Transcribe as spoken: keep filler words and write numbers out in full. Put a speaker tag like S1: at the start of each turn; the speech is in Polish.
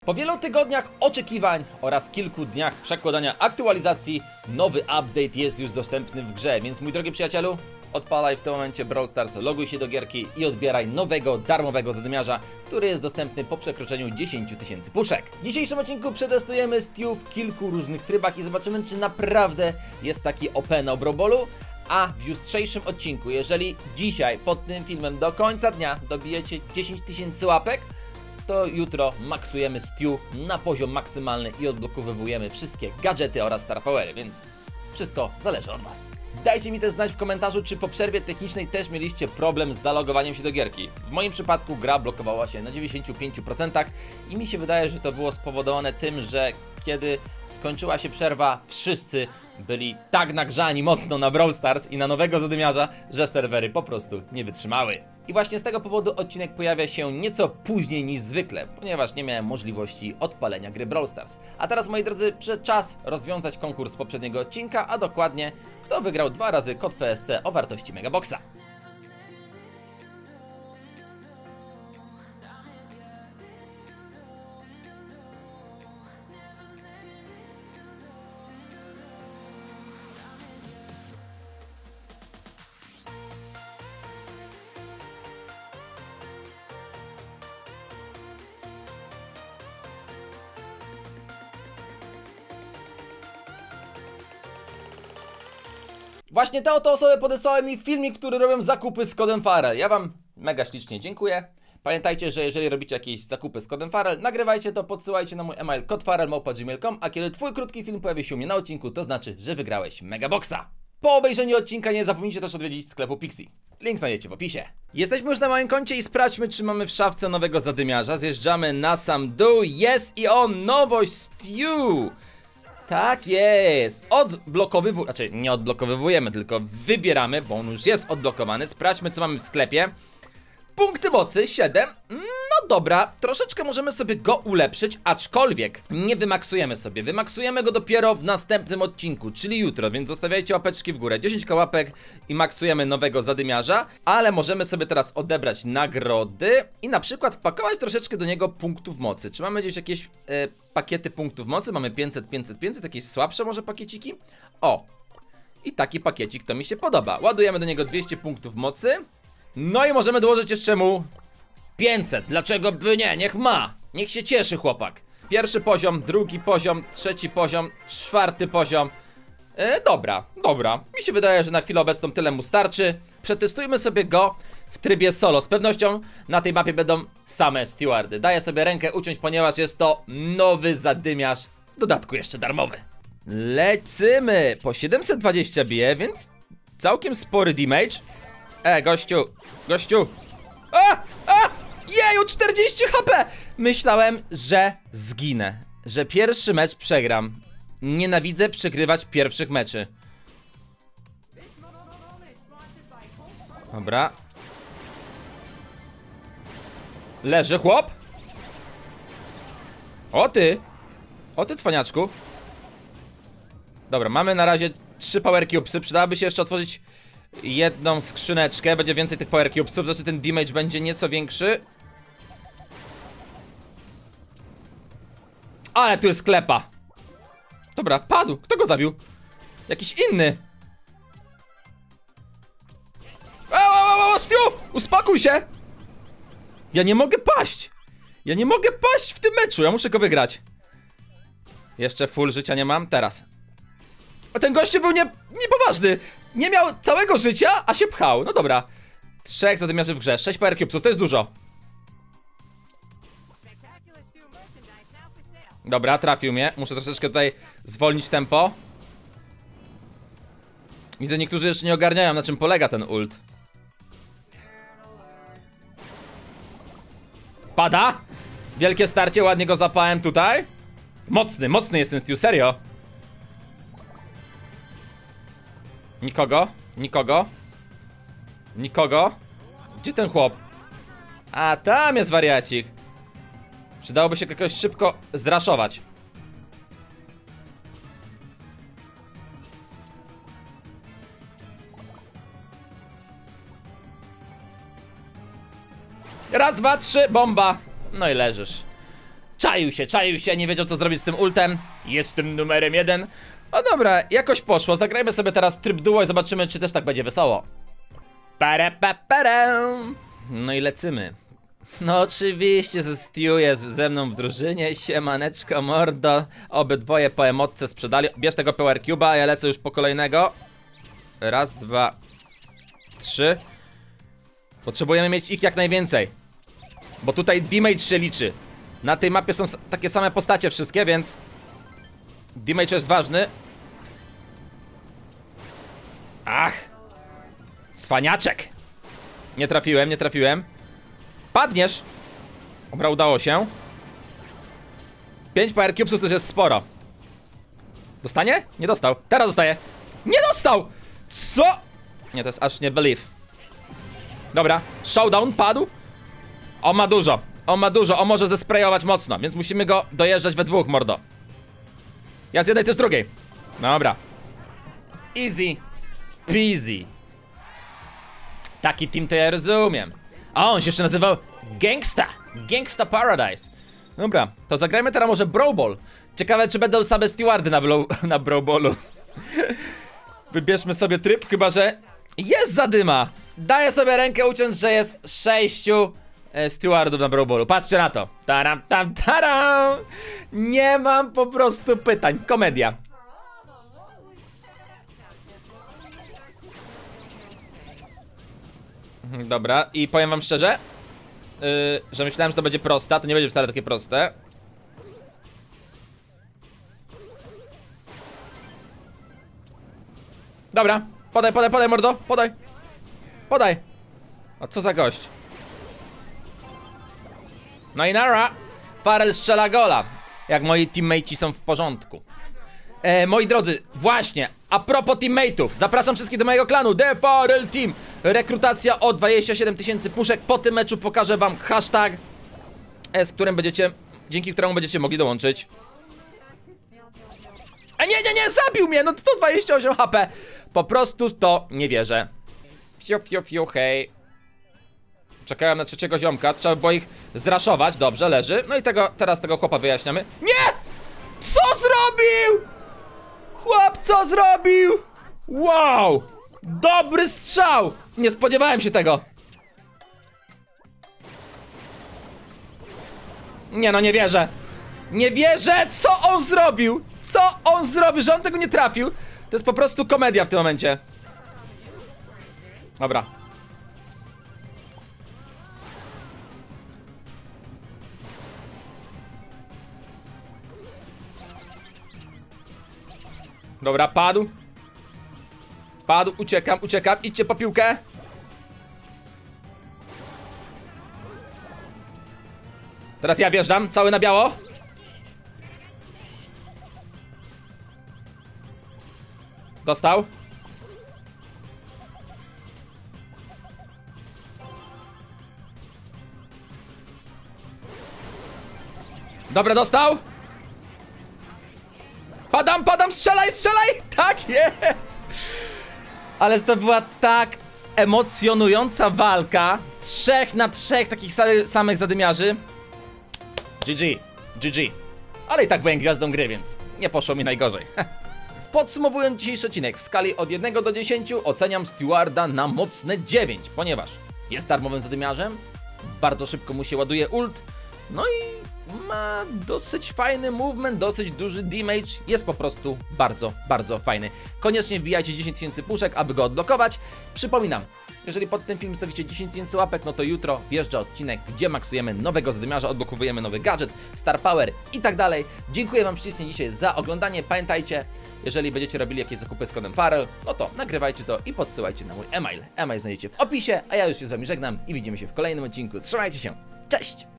S1: Po wielu tygodniach oczekiwań oraz kilku dniach przekładania aktualizacji, nowy update jest już dostępny w grze, więc mój drogi przyjacielu, odpalaj w tym momencie Brawl Stars, loguj się do gierki i odbieraj nowego, darmowego zadymiarza, który jest dostępny po przekroczeniu dziesięciu tysięcy puszek. W dzisiejszym odcinku przetestujemy Stu w kilku różnych trybach i zobaczymy, czy naprawdę jest taki O P na Brobolu. A w jutrzejszym odcinku, jeżeli dzisiaj pod tym filmem do końca dnia dobijecie dziesięć tysięcy łapek, to jutro maksujemy Stu na poziom maksymalny i odblokowujemy wszystkie gadżety oraz star powery, więc wszystko zależy od was. Dajcie mi też znać w komentarzu, czy po przerwie technicznej też mieliście problem z zalogowaniem się do gierki. W moim przypadku gra blokowała się na dziewięćdziesięciu pięciu procentach i mi się wydaje, że to było spowodowane tym, że kiedy skończyła się przerwa, wszyscy byli tak nagrzani mocno na Brawl Stars i na nowego zadymiarza, że serwery po prostu nie wytrzymały. I właśnie z tego powodu odcinek pojawia się nieco później niż zwykle, ponieważ nie miałem możliwości odpalenia gry Brawl Stars. A teraz, moi drodzy, przyszedł czas rozwiązać konkurs z poprzedniego odcinka, a dokładnie kto wygrał dwa razy kod P S C o wartości Megaboxa. Właśnie te oto osoby podesłały mi filmik, w którym robią zakupy z kodem Farel. Ja wam mega ślicznie dziękuję. Pamiętajcie, że jeżeli robicie jakieś zakupy z kodem Farel, nagrywajcie to, podsyłajcie na mój e-mail kod farel małpa gmail kropka com, a kiedy twój krótki film pojawi się u mnie na odcinku, to znaczy, że wygrałeś Megaboxa. Po obejrzeniu odcinka nie zapomnijcie też odwiedzić sklepu Pixie. Link znajdziecie w opisie. Jesteśmy już na moim koncie i sprawdźmy, czy mamy w szafce nowego zadymiarza. Zjeżdżamy na sam dół. Jest i on, nowość Stu. Tak jest, odblokowywujemy, znaczy nie odblokowywujemy, tylko wybieramy, bo on już jest odblokowany. Sprawdźmy, co mamy w sklepie. Punkty mocy siedem, no dobra, troszeczkę możemy sobie go ulepszyć, aczkolwiek nie wymaksujemy sobie. Wymaksujemy go dopiero w następnym odcinku, czyli jutro, więc zostawiajcie łapeczki w górę. dziesięć łapek i maksujemy nowego zadymiarza, ale możemy sobie teraz odebrać nagrody i na przykład wpakować troszeczkę do niego punktów mocy. Czy mamy gdzieś jakieś e, pakiety punktów mocy? Mamy pięćset, pięćset, pięćset, jakieś słabsze może pakieciki? O, i taki pakiecik to mi się podoba. Ładujemy do niego dwieście punktów mocy. No i możemy dołożyć jeszcze mu pięćset, dlaczego by nie, niech ma, niech się cieszy chłopak. Pierwszy poziom, drugi poziom, trzeci poziom, czwarty poziom. e, Dobra, dobra, mi się wydaje, że na chwilę obecną tyle mu starczy. Przetestujmy sobie go w trybie solo. Z pewnością na tej mapie będą same stewardy. Daję sobie rękę uciąć, ponieważ jest to nowy zadymiarz, w dodatku jeszcze darmowy. Lecimy, po siedemset dwadzieścia bije, więc całkiem spory damage. E, gościu, gościu. A, a, jeju, czterdzieści H P. Myślałem, że zginę, że pierwszy mecz przegram. Nienawidzę przegrywać pierwszych meczy. Dobra. Leży chłop. O ty. O ty, cwaniaczku. Dobra, mamy na razie trzy power cubesy. Przydałoby się jeszcze otworzyć jedną skrzyneczkę, będzie więcej tych power cubesów, zresztą ten damage będzie nieco większy. Ale tu jest sklepa. Dobra, padł. Kto go zabił? Jakiś inny. Aaaa, Stu! Uspokój się! Ja nie mogę paść. Ja nie mogę paść w tym meczu, ja muszę go wygrać. Jeszcze full życia nie mam, teraz. A ten gościu był nie, niepoważny. Nie miał całego życia, a się pchał. No dobra. Trzech zadymiarzy w grze, sześć power cubesów, to jest dużo. Dobra, trafił mnie. Muszę troszeczkę tutaj zwolnić tempo. Widzę, niektórzy jeszcze nie ogarniają, na czym polega ten ult. Pada. Wielkie starcie, ładnie go zapałem tutaj. Mocny, mocny jest ten Stu, serio. Nikogo, nikogo. Nikogo. Gdzie ten chłop? A, tam jest wariacik. Przydałoby się jakoś szybko zraszować. Raz, dwa, trzy, bomba. No i leżysz. czaił się, czaił się, nie wiedział co zrobić z tym ultem. Jestem numerem jeden. No dobra, jakoś poszło, zagrajmy sobie teraz tryb duo i zobaczymy, czy też tak będzie wesoło. Para, pa, para. No i lecymy. No oczywiście, że Stu jest ze mną w drużynie. Siemaneczko, mordo. Obydwoje po emotce sprzedali. Bierz tego Power Cube'a, a ja lecę już po kolejnego. Raz, dwa, trzy. Potrzebujemy mieć ich jak najwięcej, bo tutaj damage się liczy. Na tej mapie są takie same postacie wszystkie, więc damage jest ważny. Ach, cwaniaczek. Nie trafiłem, nie trafiłem. Padniesz. Dobra, udało się. pięć Power Cubesów to już jest sporo. Dostanie? Nie dostał. Teraz dostaje. Nie dostał! Co? Nie, to jest aż nie believe. Dobra, showdown padł. On ma dużo, on ma dużo, on może zesprayować mocno, więc musimy go dojeżdżać we dwóch, mordo. Ja z jednej, ty z drugiej. Dobra. Easy peasy. Taki team to ja rozumiem. A on się jeszcze nazywał Gangsta. Gangsta Paradise. Dobra, to zagrajmy teraz może Brawl Ball. Ciekawe, czy będą same stewardy na, na Brawl Ballu. Wybierzmy sobie tryb, chyba że jest zadyma. Daję sobie rękę uciąć, że jest sześciu e, stewardów na Brawl Ballu. Patrzcie na to. Taram, tam, taram. Nie mam po prostu pytań. Komedia. Dobra, i powiem wam szczerze, yy, że myślałem, że to będzie proste, a to nie będzie wcale takie proste. Dobra, podaj, podaj, podaj, mordo, podaj. Podaj. A co za gość? No i nara. Farel strzela gola. Jak moi teammate'i są w porządku. e, Moi drodzy, właśnie, a propos teammate'ów, zapraszam wszystkich do mojego klanu The Farel Team. Rekrutacja o dwadzieścia siedem tysięcy puszek. Po tym meczu pokażę wam hashtag, z którym będziecie, dzięki któremu będziecie mogli dołączyć. A nie, nie, nie, zabił mnie, no to dwadzieścia osiem H P. Po prostu to nie wierzę. Fiu, fiu, fiu, hej. Czekałem na trzeciego ziomka, trzeba było ich zraszować, dobrze, leży. No i tego, teraz tego chłopa wyjaśniamy. Nie! Co zrobił? Chłop, co zrobił? Wow! Dobry strzał! Nie spodziewałem się tego. Nie no, nie wierzę. Nie wierzę, co on zrobił? Co on zrobił, że on tego nie trafił? To jest po prostu komedia w tym momencie. Dobra. Dobra, padł. Padł, uciekam, uciekam, idźcie po piłkę. Teraz ja wjeżdżam, cały na biało. Dostał. Dobra, dostał. Padam, padam, strzelaj, strzelaj! Tak jest! Ale to była tak emocjonująca walka. Trzech na trzech takich samych zadymiarzy. G G, G G. Ale i tak byłem gwiazdą gry, więc nie poszło mi najgorzej. Podsumowując dzisiejszy odcinek, w skali od jednego do dziesięciu oceniam Stewarda na mocne dziewięć, ponieważ jest darmowym zadymiarzem, bardzo szybko mu się ładuje ult, no i ma dosyć fajny movement, dosyć duży damage, jest po prostu bardzo, bardzo fajny. Koniecznie wbijajcie dziesięć tysięcy puszek, aby go odblokować. Przypominam, jeżeli pod tym filmem stawicie dziesięć tysięcy łapek, no to jutro wjeżdża odcinek, gdzie maksujemy nowego zadymiarza, odblokowujemy nowy gadżet, Star Power i tak dalej. Dziękuję wam ślicznie dzisiaj za oglądanie. Pamiętajcie, jeżeli będziecie robili jakieś zakupy z kodem Farel, no to nagrywajcie to i podsyłajcie na mój e-mail. E-mail znajdziecie w opisie, a ja już się z wami żegnam i widzimy się w kolejnym odcinku. Trzymajcie się, cześć!